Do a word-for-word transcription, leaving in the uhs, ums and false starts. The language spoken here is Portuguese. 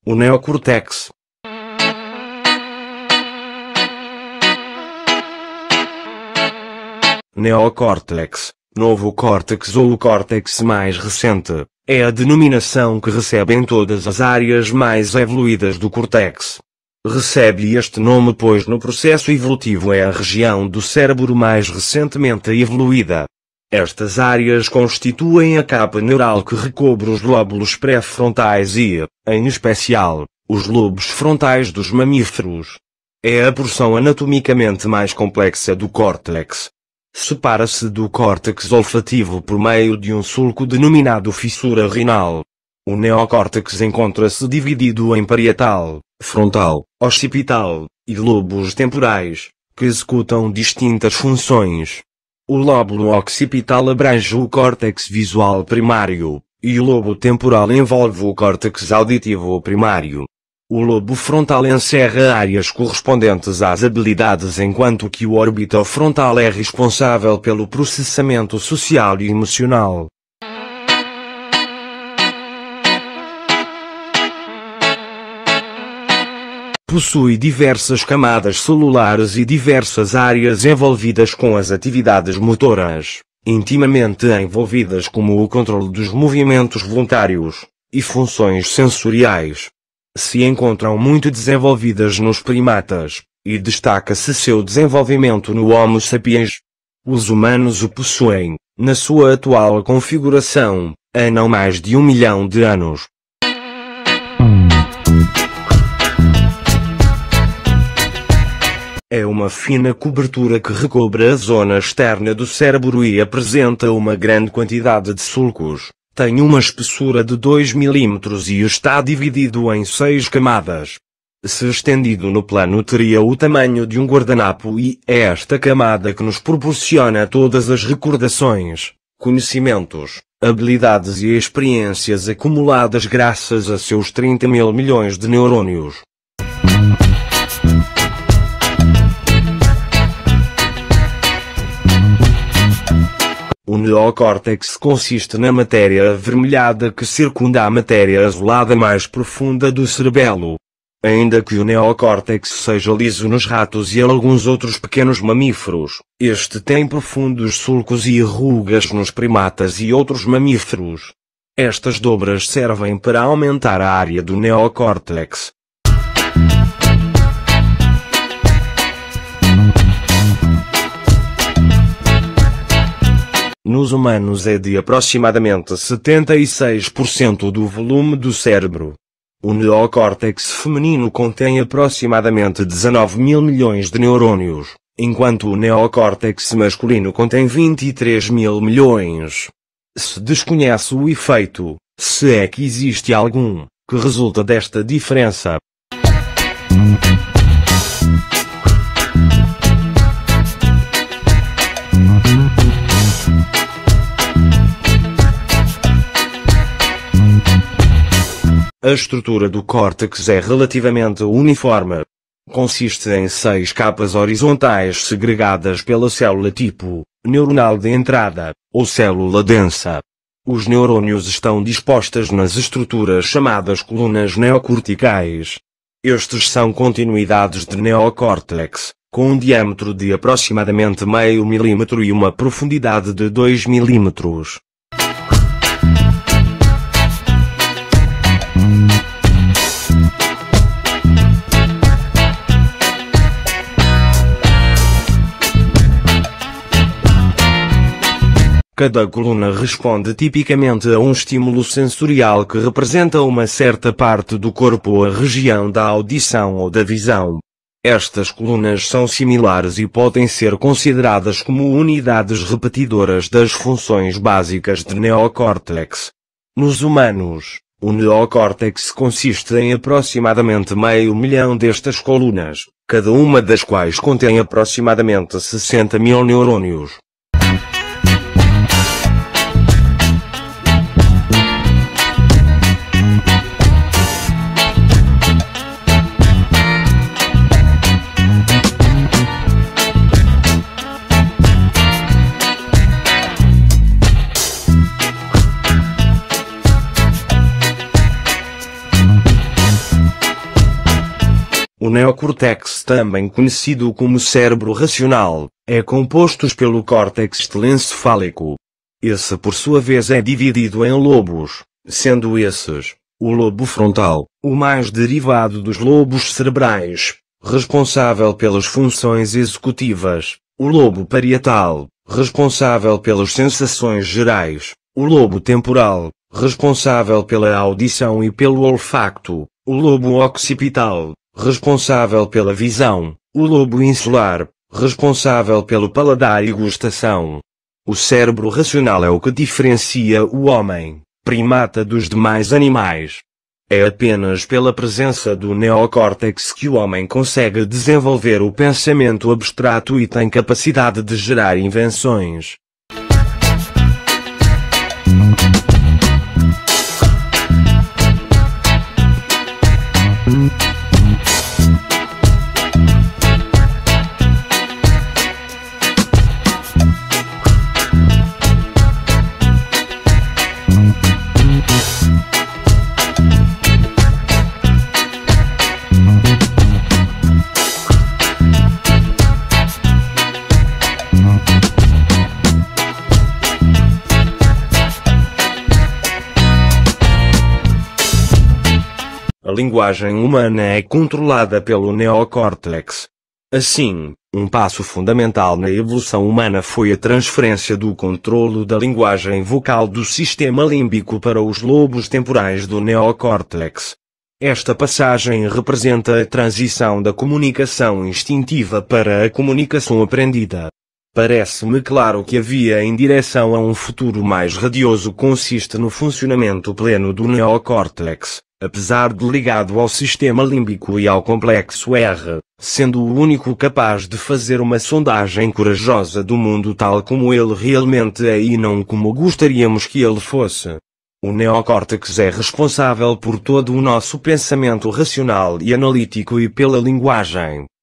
O neocórtex. Neocórtex, novo córtex ou o córtex mais recente, é a denominação que recebe em todas as áreas mais evoluídas do córtex. Recebe este nome pois no processo evolutivo é a região do cérebro mais recentemente evoluída. Estas áreas constituem a capa neural que recobre os lóbulos pré-frontais e, em especial, os lobos frontais dos mamíferos. É a porção anatomicamente mais complexa do córtex. Separa-se do córtex olfativo por meio de um sulco denominado fissura renal. O neocórtex encontra-se dividido em parietal, frontal, occipital e lobos temporais, que executam distintas funções. O lóbulo occipital abrange o córtex visual primário, e o lobo temporal envolve o córtex auditivo primário. O lobo frontal encerra áreas correspondentes às habilidades enquanto que o orbitofrontal é responsável pelo processamento social e emocional. Possui diversas camadas celulares e diversas áreas envolvidas com as atividades motoras, intimamente envolvidas como o controle dos movimentos voluntários, e funções sensoriais. Se encontram muito desenvolvidas nos primatas, e destaca-se seu desenvolvimento no Homo sapiens. Os humanos o possuem, na sua atual configuração, há não mais de um milhão de anos. É uma fina cobertura que recobre a zona externa do cérebro e apresenta uma grande quantidade de sulcos. Tem uma espessura de dois milímetros e está dividido em seis camadas. Se estendido no plano teria o tamanho de um guardanapo e é esta camada que nos proporciona todas as recordações, conhecimentos, habilidades e experiências acumuladas graças a seus trinta mil milhões de neurônios. O neocórtex consiste na matéria avermelhada que circunda a matéria azulada mais profunda do cerebelo. Ainda que o neocórtex seja liso nos ratos e alguns outros pequenos mamíferos, este tem profundos sulcos e rugas nos primatas e outros mamíferos. Estas dobras servem para aumentar a área do neocórtex. Nos humanos é de aproximadamente setenta e seis por cento do volume do cérebro. O neocórtex feminino contém aproximadamente dezenove mil milhões de neurônios, enquanto o neocórtex masculino contém vinte e três mil milhões. Se desconhece o efeito, se é que existe algum, que resulta desta diferença. A estrutura do córtex é relativamente uniforme. Consiste em seis capas horizontais segregadas pela célula tipo neuronal de entrada, ou célula densa. Os neurônios estão dispostas nas estruturas chamadas colunas neocorticais. Estes são continuidades de neocórtex, com um diâmetro de aproximadamente meio milímetro e uma profundidade de dois milímetros. Cada coluna responde tipicamente a um estímulo sensorial que representa uma certa parte do corpo ou a região da audição ou da visão. Estas colunas são similares e podem ser consideradas como unidades repetidoras das funções básicas de neocórtex. Nos humanos, o neocórtex consiste em aproximadamente meio milhão destas colunas, cada uma das quais contém aproximadamente sessenta mil neurônios. O neocórtex, também conhecido como cérebro racional, é composto pelo córtex telencefálico. Esse por sua vez é dividido em lobos, sendo esses, o lobo frontal, o mais derivado dos lobos cerebrais, responsável pelas funções executivas, o lobo parietal, responsável pelas sensações gerais, o lobo temporal, responsável pela audição e pelo olfato, o lobo occipital, responsável pela visão, o lobo insular, responsável pelo paladar e gustação. O cérebro racional é o que diferencia o homem, primata, dos demais animais. É apenas pela presença do neocórtex que o homem consegue desenvolver o pensamento abstrato e tem capacidade de gerar invenções. A linguagem humana é controlada pelo neocórtex. Assim, um passo fundamental na evolução humana foi a transferência do controlo da linguagem vocal do sistema límbico para os lobos temporais do neocórtex. Esta passagem representa a transição da comunicação instintiva para a comunicação aprendida. Parece-me claro que a via em direção a um futuro mais radioso consiste no funcionamento pleno do neocórtex, apesar de ligado ao sistema límbico e ao complexo R, sendo o único capaz de fazer uma sondagem corajosa do mundo tal como ele realmente é e não como gostaríamos que ele fosse. O neocórtex é responsável por todo o nosso pensamento racional e analítico e pela linguagem.